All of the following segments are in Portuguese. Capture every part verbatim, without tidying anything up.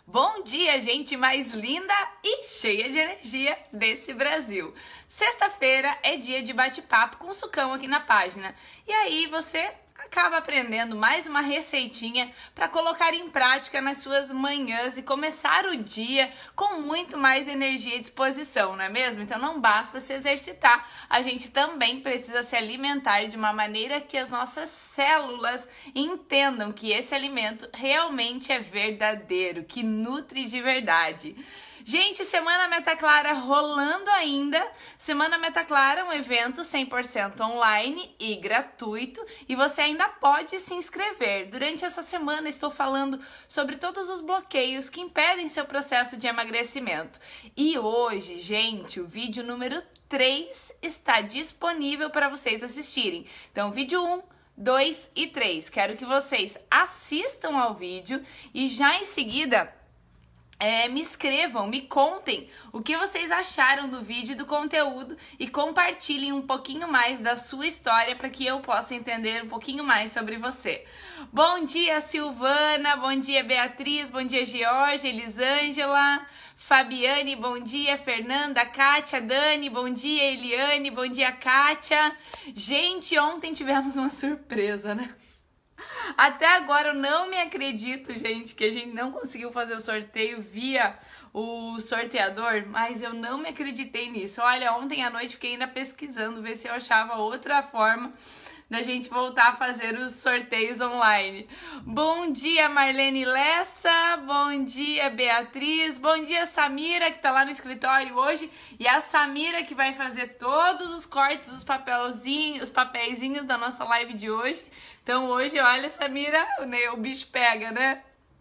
Bom dia, gente mais linda e cheia de energia desse Brasil. Sexta-feira é dia de bate-papo com o Sucão aqui na página. E aí você acaba aprendendo mais uma receitinha para colocar em prática nas suas manhãs e começar o dia com muito mais energia e disposição, não é mesmo? Então não basta se exercitar, a gente também precisa se alimentar de uma maneira que as nossas células entendam que esse alimento realmente é verdadeiro, que nutre de verdade. Gente, Semana Meta Clara rolando ainda. Semana Meta Clara é um evento cem por cento online e gratuito e você ainda pode se inscrever. Durante essa semana estou falando sobre todos os bloqueios que impedem seu processo de emagrecimento. E hoje, gente, o vídeo número três está disponível para vocês assistirem. Então, vídeo um, dois e três. Quero que vocês assistam ao vídeo e já em seguida... É, me escrevam, me contem o que vocês acharam do vídeo e do conteúdo e compartilhem um pouquinho mais da sua história para que eu possa entender um pouquinho mais sobre você. Bom dia, Silvana, bom dia, Beatriz, bom dia, Georgia, Elisângela, Fabiane, bom dia, Fernanda, Kátia, Dani, bom dia, Eliane, bom dia, Kátia. Gente, ontem tivemos uma surpresa, né? Até agora eu não me acredito, gente, que a gente não conseguiu fazer o sorteio via o sorteador, mas eu não me acreditei nisso. Olha, ontem à noite fiquei ainda pesquisando, ver se eu achava outra forma da gente voltar a fazer os sorteios online. Bom dia, Marlene Lessa, bom dia, Beatriz, bom dia, Samira, que tá lá no escritório hoje, e a Samira que vai fazer todos os cortes, os papelzinhos, os papeizinhos da nossa live de hoje. Então hoje, olha, Samira, o bicho pega, né?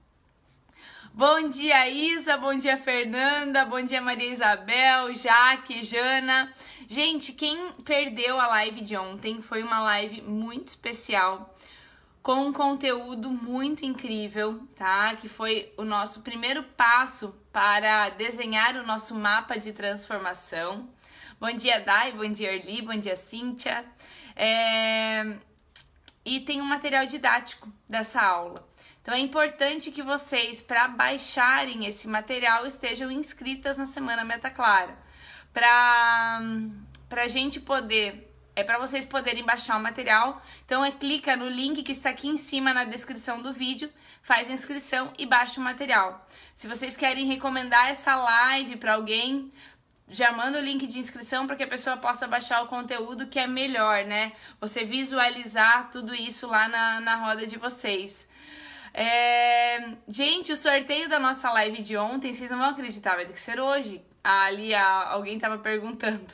Bom dia, Isa, bom dia, Fernanda, bom dia, Maria Isabel, Jaque, Jana. Gente, quem perdeu a live de ontem foi uma live muito especial, com um conteúdo muito incrível, tá? Que foi o nosso primeiro passo para desenhar o nosso mapa de transformação. Bom dia, Dai, bom dia, Erli, bom dia, Cíntia. É... E tem um material didático dessa aula. Então é importante que vocês, para baixarem esse material, estejam inscritas na Semana Meta Clara. Para a gente poder, é para vocês poderem baixar o material, então é clica no link que está aqui em cima na descrição do vídeo, faz a inscrição e baixa o material. Se vocês querem recomendar essa live para alguém, já manda o link de inscrição para que a pessoa possa baixar o conteúdo, que é melhor, né? Você visualizar tudo isso lá na, na roda de vocês. É... Gente, o sorteio da nossa live de ontem, vocês não vão acreditar, vai ter que ser hoje. Ali a... alguém tava perguntando.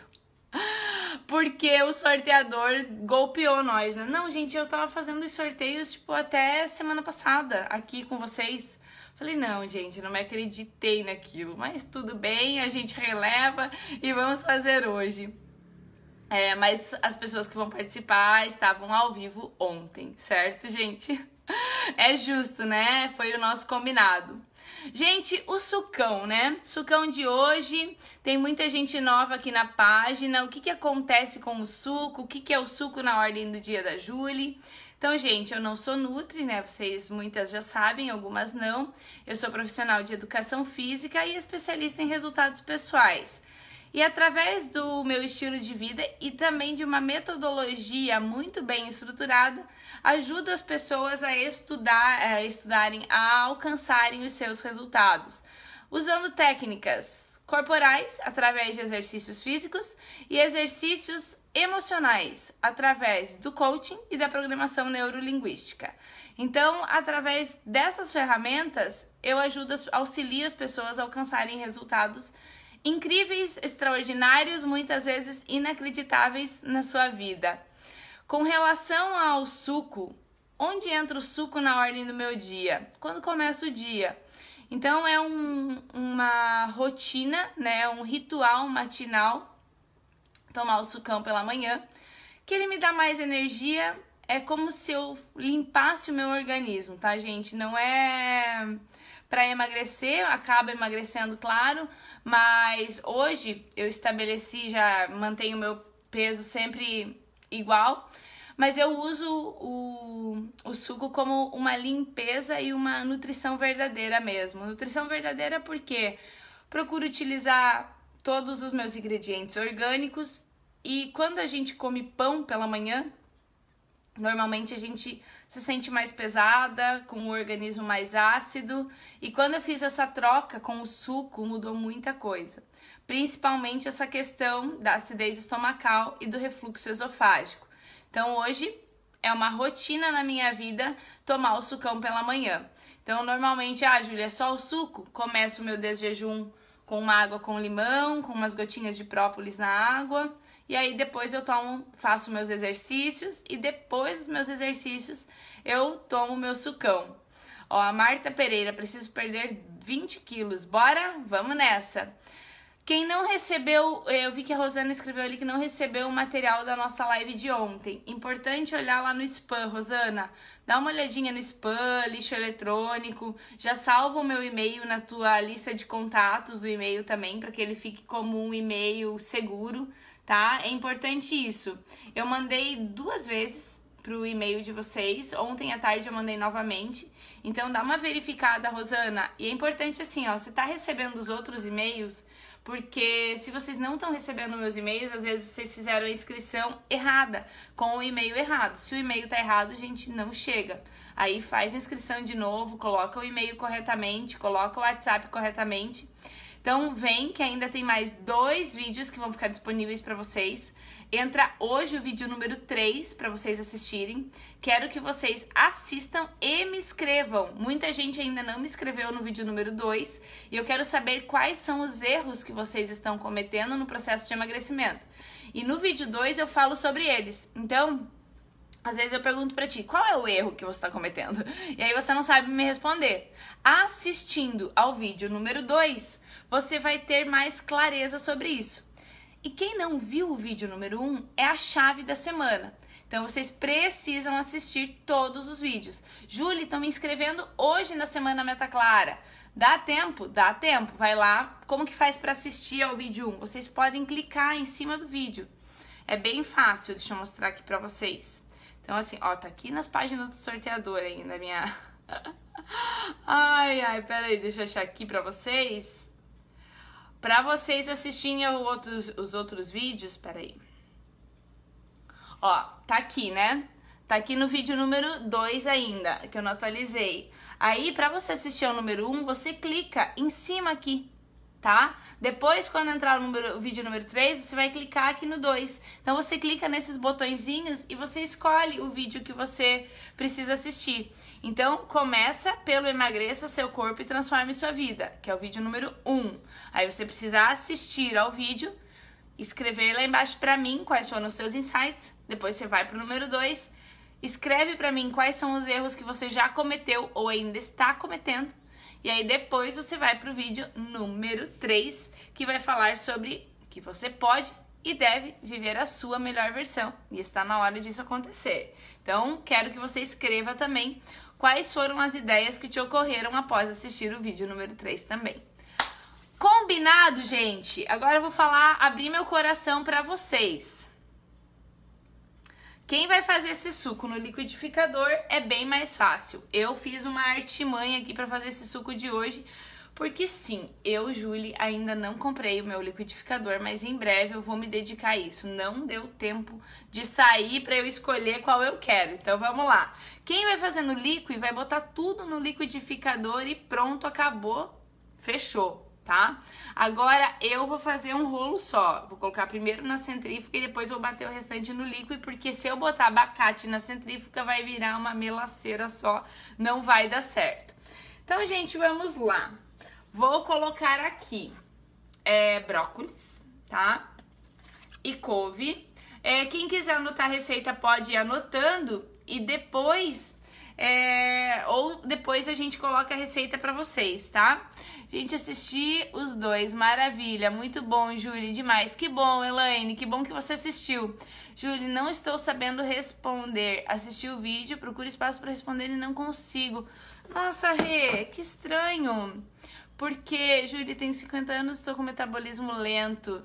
Porque o sorteador golpeou nós, né? Não, gente, eu tava fazendo os sorteios, tipo, até semana passada, aqui com vocês. Falei, não, gente, não me acreditei naquilo, mas tudo bem, a gente releva e vamos fazer hoje. É, mas as pessoas que vão participar estavam ao vivo ontem, certo, gente? É justo, né? Foi o nosso combinado. Gente, o sucão, né? Sucão de hoje, tem muita gente nova aqui na página. O que que acontece com o suco? O que que é o suco na ordem do dia da Julie? Então, gente, eu não sou nutri, né? Vocês muitas já sabem, algumas não. Eu sou profissional de educação física e especialista em resultados pessoais. E através do meu estilo de vida e também de uma metodologia muito bem estruturada, ajudo as pessoas a estudar, a estudarem, a alcançarem os seus resultados, usando técnicas corporais, através de exercícios físicos, e exercícios emocionais, através do coaching e da programação neurolinguística. Então, através dessas ferramentas, eu ajudo, auxilio as pessoas a alcançarem resultados incríveis, extraordinários, muitas vezes inacreditáveis na sua vida. Com relação ao suco, onde entra o suco na ordem do meu dia? Quando começa o dia. Então é um, uma rotina, né, um ritual matinal, tomar o sucão pela manhã, que ele me dá mais energia, é como se eu limpasse o meu organismo, tá, gente? Não é para emagrecer, acaba emagrecendo, claro, mas hoje eu estabeleci, já mantenho o meu peso sempre igual, mas eu uso o, o suco como uma limpeza e uma nutrição verdadeira mesmo. Nutrição verdadeira porque procuro utilizar todos os meus ingredientes orgânicos e quando a gente come pão pela manhã, normalmente a gente se sente mais pesada, com o organismo mais ácido. E quando eu fiz essa troca com o suco, mudou muita coisa. Principalmente essa questão da acidez estomacal e do refluxo esofágico. Então hoje é uma rotina na minha vida tomar o sucão pela manhã. Então normalmente, ah, Júlia, é só o suco? Começo o meu desjejum com uma água com limão, com umas gotinhas de própolis na água. E aí depois eu tomo, faço meus exercícios e depois dos meus exercícios eu tomo meu sucão. Ó, a Marta Pereira, preciso perder vinte quilos, bora? Vamos nessa! Quem não recebeu, eu vi que a Rosana escreveu ali que não recebeu o material da nossa live de ontem. Importante olhar lá no spam, Rosana. Dá uma olhadinha no spam, lixo eletrônico. Já salva o meu e-mail na tua lista de contatos do e-mail também, para que ele fique como um e-mail seguro, tá? É importante isso. Eu mandei duas vezes pro e-mail de vocês. Ontem à tarde eu mandei novamente. Então dá uma verificada, Rosana. E é importante assim, ó, você tá recebendo os outros e-mails, porque se vocês não estão recebendo meus e-mails, às vezes vocês fizeram a inscrição errada, com o e-mail errado. Se o e-mail tá errado, a gente não chega. Aí faz a inscrição de novo, coloca o e-mail corretamente, coloca o WhatsApp corretamente. Então vem que ainda tem mais dois vídeos que vão ficar disponíveis para vocês. Entra hoje o vídeo número três para vocês assistirem. Quero que vocês assistam e me escrevam. Muita gente ainda não me escreveu no vídeo número dois e eu quero saber quais são os erros que vocês estão cometendo no processo de emagrecimento. E no vídeo dois eu falo sobre eles. Então, às vezes eu pergunto pra ti, qual é o erro que você está cometendo? E aí você não sabe me responder. Assistindo ao vídeo número dois, você vai ter mais clareza sobre isso. E quem não viu o vídeo número um é a chave da semana. Então vocês precisam assistir todos os vídeos. Júlia, estão me inscrevendo hoje na Semana Meta Clara. Dá tempo? Dá tempo. Vai lá. Como que faz para assistir ao vídeo um? Vocês podem clicar em cima do vídeo. É bem fácil. Deixa eu mostrar aqui para vocês. Então assim, ó, tá aqui nas páginas do sorteador ainda, minha... Ai, ai, peraí, deixa eu achar aqui pra vocês. Pra vocês assistirem outros, os outros vídeos, peraí. Ó, tá aqui, né? Tá aqui no vídeo número dois ainda, que eu não atualizei. Aí, pra você assistir ao número um, você clica em cima aqui, tá? Depois, quando entrar o, número, o vídeo número três, você vai clicar aqui no dois. Então, você clica nesses botõezinhos e você escolhe o vídeo que você precisa assistir. Então, começa pelo Emagreça Seu Corpo e Transforme Sua Vida, que é o vídeo número um. Aí, você precisa assistir ao vídeo, escrever lá embaixo pra mim quais foram os seus insights. Depois, você vai pro número dois, escreve pra mim quais são os erros que você já cometeu ou ainda está cometendo. E aí depois você vai pro vídeo número três, que vai falar sobre que você pode e deve viver a sua melhor versão. E está na hora disso acontecer. Então, quero que você escreva também quais foram as ideias que te ocorreram após assistir o vídeo número três também. Combinado, gente? Agora eu vou falar, abrir meu coração para vocês. Quem vai fazer esse suco no liquidificador é bem mais fácil. Eu fiz uma artimanha aqui para fazer esse suco de hoje, porque sim, eu, Julie, ainda não comprei o meu liquidificador, mas em breve eu vou me dedicar a isso. Não deu tempo de sair para eu escolher qual eu quero, então vamos lá. Quem vai fazer no líquido vai botar tudo no liquidificador e pronto, acabou, fechou. Tá? Agora eu vou fazer um rolo só. Vou colocar primeiro na centrífuga e depois vou bater o restante no líquido, porque se eu botar abacate na centrífuga vai virar uma melaceira só, não vai dar certo. Então, gente, vamos lá. Vou colocar aqui é, brócolis, tá? E couve. É, quem quiser anotar a receita pode ir anotando e depois... É, ou depois a gente coloca a receita pra vocês, tá? Gente, assisti os dois, maravilha, muito bom, Júlia, demais. Que bom, Elaine, que bom que você assistiu. Júlia, não estou sabendo responder. Assisti o vídeo, procuro espaço pra responder e não consigo. Nossa, Rê, que estranho. Porque, Júlia, tenho cinquenta anos e estou com metabolismo lento.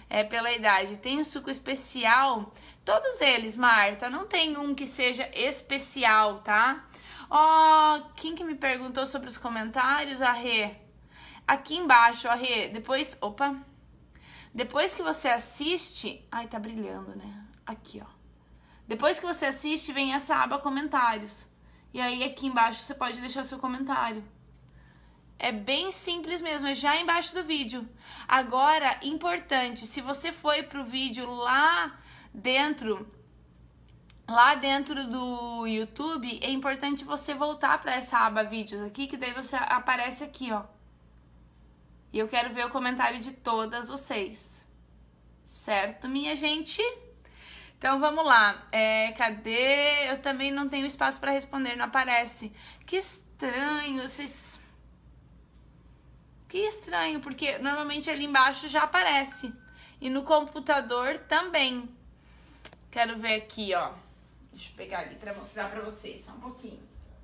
é pela idade. Tem o suco especial, todos eles, Marta, não tem um que seja especial, tá? Ó, oh, quem que me perguntou sobre os comentários? A Rê. Aqui embaixo, a Rê, depois, opa, depois que você assiste, ai, tá brilhando, né? Aqui, ó. Depois que você assiste, vem essa aba comentários. E aí aqui embaixo você pode deixar seu comentário. É bem simples mesmo, é já embaixo do vídeo. Agora, importante, se você foi pro vídeo lá dentro, lá dentro do YouTube, é importante você voltar para essa aba vídeos aqui, que daí você aparece aqui, ó. E eu quero ver o comentário de todas vocês. Certo, minha gente? Então vamos lá. É, cadê? Eu também não tenho espaço para responder, não aparece. Que estranho, vocês... Que estranho, porque normalmente ali embaixo já aparece. E no computador também. Quero ver aqui, ó. Deixa eu pegar ali pra mostrar pra vocês, só um pouquinho.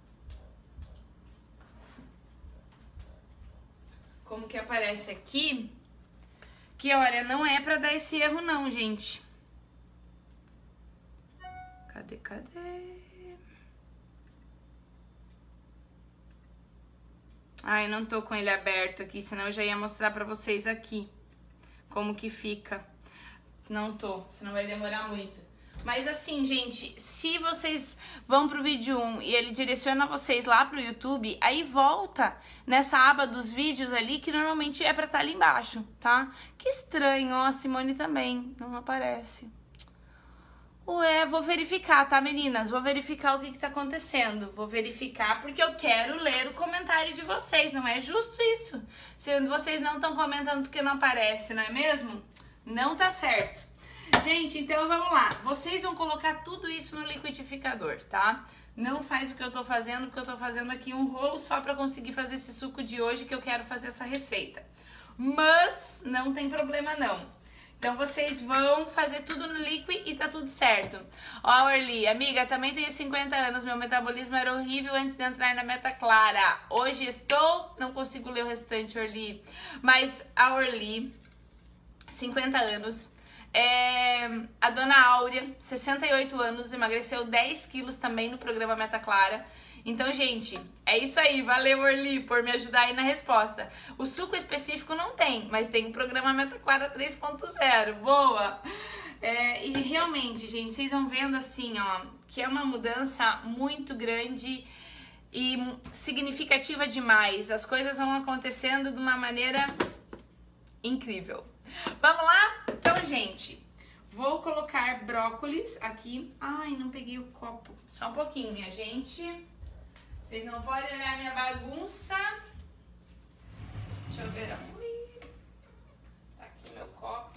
Como que aparece aqui? Que, olha, não é pra dar esse erro não, gente. Cadê, cadê? Ai, não tô com ele aberto aqui, senão eu já ia mostrar pra vocês aqui como que fica. Não tô, senão vai demorar muito. Mas assim, gente, se vocês vão pro vídeo um e ele direciona vocês lá pro YouTube, aí volta nessa aba dos vídeos ali, que normalmente é pra estar ali embaixo, tá? Que estranho, ó, a Simone também não aparece. Ué, vou verificar, tá, meninas? Vou verificar o que que tá acontecendo. Vou verificar porque eu quero ler o comentário de vocês. Não é justo isso. Se vocês não estão comentando porque não aparece, não é mesmo? Não tá certo. Gente, então vamos lá. Vocês vão colocar tudo isso no liquidificador, tá? Não faz o que eu tô fazendo, porque eu tô fazendo aqui um rolo só pra conseguir fazer esse suco de hoje, que eu quero fazer essa receita. Mas não tem problema não. Então, vocês vão fazer tudo no liquid e tá tudo certo. Ó, Orly, amiga, também tenho cinquenta anos, meu metabolismo era horrível antes de entrar na Meta Clara. Hoje estou, não consigo ler o restante, Orly. Mas a Orly, cinquenta anos, é, a dona Áurea, sessenta e oito anos, emagreceu dez quilos também no programa Meta Clara. Então, gente, é isso aí. Valeu, Orly, por me ajudar aí na resposta. O suco específico não tem, mas tem o programa Meta Clara três ponto zero. Boa! É, e realmente, gente, vocês vão vendo assim, ó, que é uma mudança muito grande e significativa demais. As coisas vão acontecendo de uma maneira incrível. Vamos lá? Então, gente, vou colocar brócolis aqui. Ai, não peguei o copo. Só um pouquinho, minha gente. Vocês não podem olhar minha bagunça. Deixa eu ver. Ui. Tá aqui meu copo.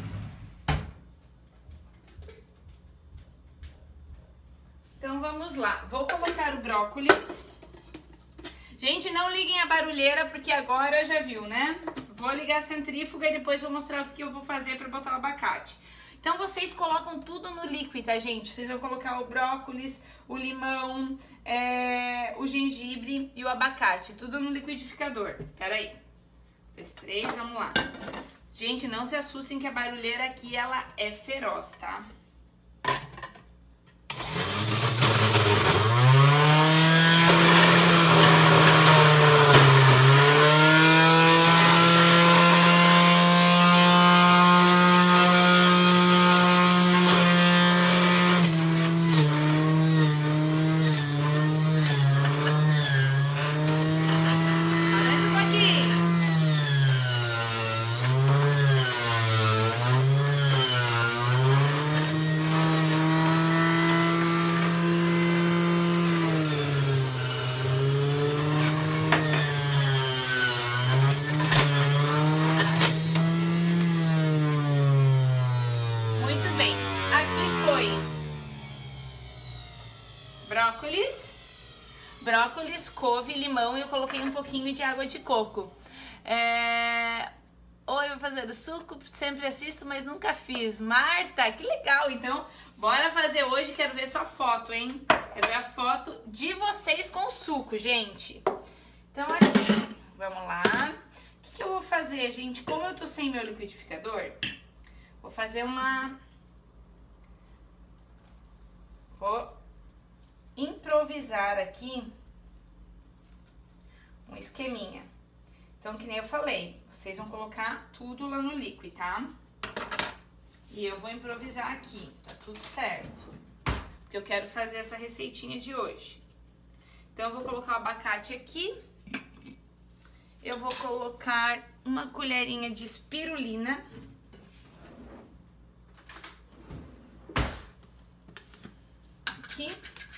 Então vamos lá. Vou colocar o brócolis. Gente, não liguem a barulheira, porque agora já viu, né? Vou ligar a centrífuga e depois vou mostrar o que eu vou fazer para botar o abacate. Então, vocês colocam tudo no líquido, tá, gente? Vocês vão colocar o brócolis, o limão, é, o gengibre e o abacate. Tudo no liquidificador. Pera aí. Um, dois, três, vamos lá. Gente, não se assustem que a barulheira aqui, ela é feroz, tá? Brócolis, brócolis, couve, limão e eu coloquei um pouquinho de água de coco. É... Oi, eu vou fazer o suco, sempre assisto, mas nunca fiz. Marta, que legal, então bora fazer hoje, quero ver sua foto, hein? Quero ver a foto de vocês com o suco, gente. Então aqui, vamos lá. O que, que eu vou fazer, gente? Como eu tô sem meu liquidificador, Vou fazer uma... Vou improvisar aqui um esqueminha. Então, que nem eu falei, vocês vão colocar tudo lá no liquid, tá? E eu vou improvisar aqui, tá tudo certo. Porque eu quero fazer essa receitinha de hoje. Então, eu vou colocar o abacate aqui. Eu vou colocar uma colherinha de espirulina. Aqui.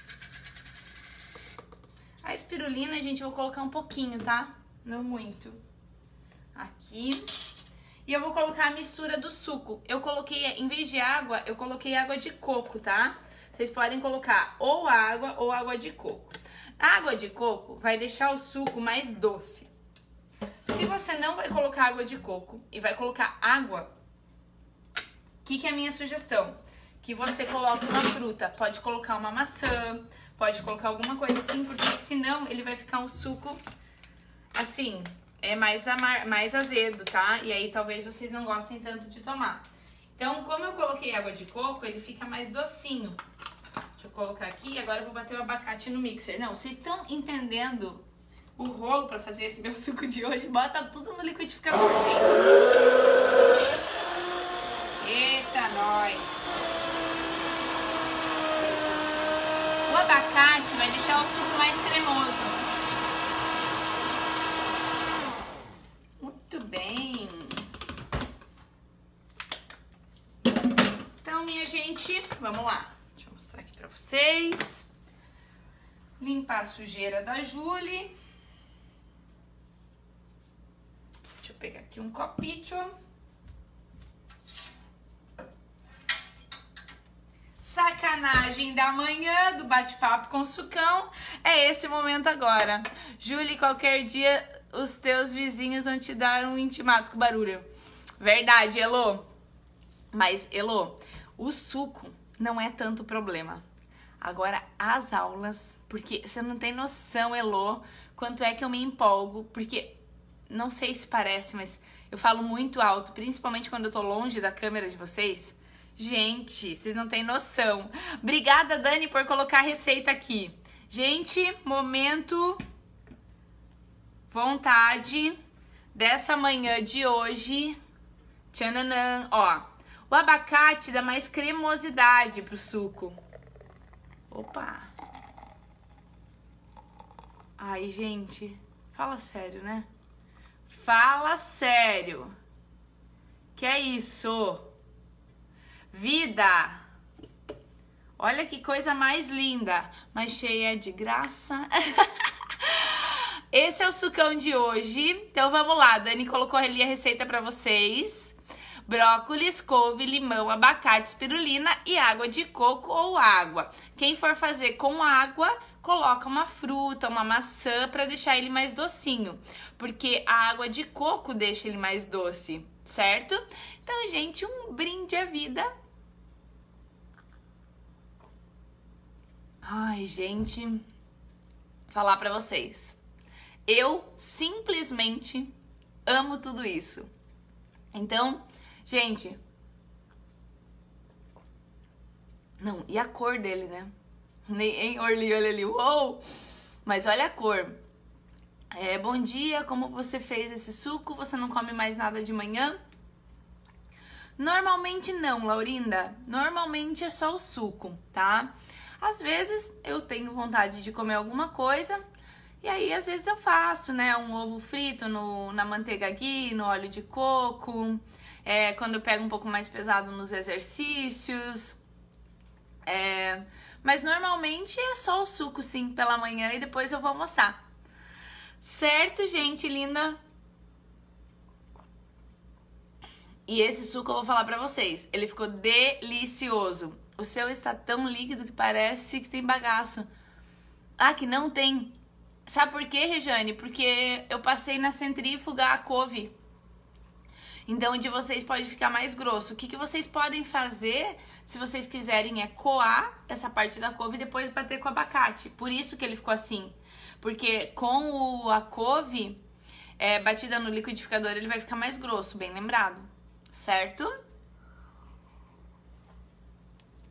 A espirulina, gente, eu vou colocar um pouquinho, tá? Não muito. Aqui. E eu vou colocar a mistura do suco. Eu coloquei, em vez de água, eu coloquei água de coco, tá? Vocês podem colocar ou água ou água de coco. A água de coco vai deixar o suco mais doce. Se você não vai colocar água de coco e vai colocar água, o que, que é a minha sugestão? Que você coloque uma fruta. Pode colocar uma maçã, pode colocar alguma coisa assim, porque senão ele vai ficar um suco assim, é mais, amar, mais azedo, tá? E aí talvez vocês não gostem tanto de tomar. Então, como eu coloquei água de coco, ele fica mais docinho. Deixa eu colocar aqui, agora eu vou bater o abacate no mixer. Não, vocês estão entendendo o rolo pra fazer esse meu suco de hoje? Bota tudo no liquidificador, gente. Eita, nós! O abacate vai deixar o suco mais cremoso. Muito bem. Então, minha gente, vamos lá. Deixa eu mostrar aqui pra vocês. Limpar a sujeira da Julie. Deixa eu pegar aqui um copito. Sacanagem da manhã do bate-papo com o Sucão. É esse momento agora. Julie, qualquer dia os teus vizinhos vão te dar um intimato com barulho. Verdade, Elô. Mas, Elô, o suco não é tanto problema. Agora, as aulas, porque você não tem noção, Elô, quanto é que eu me empolgo, porque não sei se parece, mas eu falo muito alto, principalmente quando eu tô longe da câmera de vocês. Gente, vocês não têm noção. Obrigada, Dani, por colocar a receita aqui. Gente, momento vontade dessa manhã de hoje. Tchananã, ó. O abacate dá mais cremosidade pro suco. Opa. Ai, gente, fala sério, né? Fala sério. Que é isso? Vida! Olha que coisa mais linda, mas cheia de graça. Esse é o sucão de hoje. Então vamos lá, Dani colocou ali a receita pra vocês. Brócolis, couve, limão, abacate, espirulina e água de coco ou água. Quem for fazer com água, coloca uma fruta, uma maçã pra deixar ele mais docinho. Porque a água de coco deixa ele mais doce, certo? Então, gente, um brinde à vida. Ai, gente, falar pra vocês. Eu simplesmente amo tudo isso. Então, gente... Não, e a cor dele, né? Nem Orly, olha ali, uou! Mas olha a cor. É, bom dia, como você fez esse suco? Você não come mais nada de manhã? Normalmente não, Laurinda. Normalmente é só o suco, tá? Às vezes eu tenho vontade de comer alguma coisa e aí às vezes eu faço, né? Um ovo frito no, na manteiga ghee, no óleo de coco. É, quando eu pego um pouco mais pesado nos exercícios. É, mas normalmente é só o suco, sim, pela manhã e depois eu vou almoçar. Certo, gente linda? E esse suco eu vou falar pra vocês, ele ficou delicioso. O seu está tão líquido que parece que tem bagaço. Ah, que não tem. Sabe por quê, Rejane? Porque eu passei na centrífuga a couve. Então, o de vocês pode ficar mais grosso. O que, que vocês podem fazer, se vocês quiserem, é coar essa parte da couve e depois bater com o abacate. Por isso que ele ficou assim. Porque com o, a couve é, batida no liquidificador, ele vai ficar mais grosso, bem lembrado. Certo?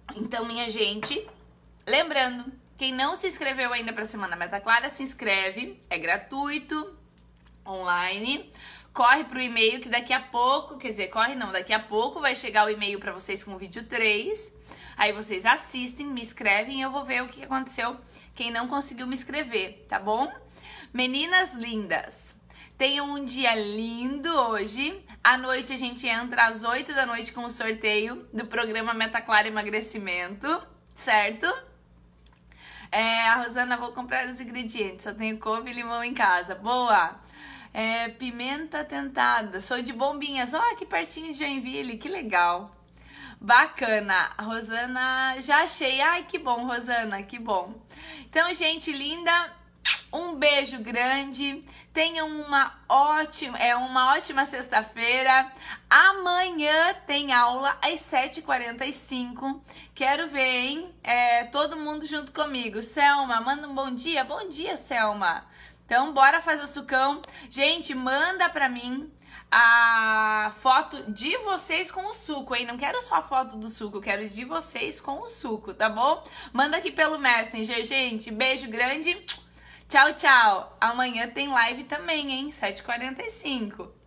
Então, minha gente, lembrando, quem não se inscreveu ainda para a Semana Meta Clara, se inscreve, é gratuito, online. Corre pro e-mail que daqui a pouco, quer dizer, corre não, daqui a pouco vai chegar o e-mail para vocês com o vídeo três. Aí vocês assistem, me escrevem e eu vou ver o que aconteceu, quem não conseguiu me inscrever, tá bom? Meninas lindas, tenham um dia lindo hoje. À noite a gente entra às oito da noite com o sorteio do programa Meta Clara Emagrecimento, certo? É, a Rosana, vou comprar os ingredientes, só tenho couve e limão em casa. Boa! É, pimenta tentada, sou de Bombinhas, ó, aqui pertinho de Joinville, que legal. Bacana, Rosana, já achei. Ai, que bom, Rosana, que bom. Então, gente linda, um beijo grande. Tenham uma ótima, é uma ótima sexta-feira. Amanhã tem aula às sete e quarenta e cinco. Quero ver, hein? É, todo mundo junto comigo. Selma, manda um bom dia. Bom dia, Selma. Então, bora fazer o sucão. Gente, manda pra mim a foto de vocês com o suco, hein? Não quero só a foto do suco, quero de vocês com o suco, tá bom? Manda aqui pelo Messenger, gente. Beijo grande. Tchau, tchau. Amanhã tem live também, hein? sete e quarenta e cinco.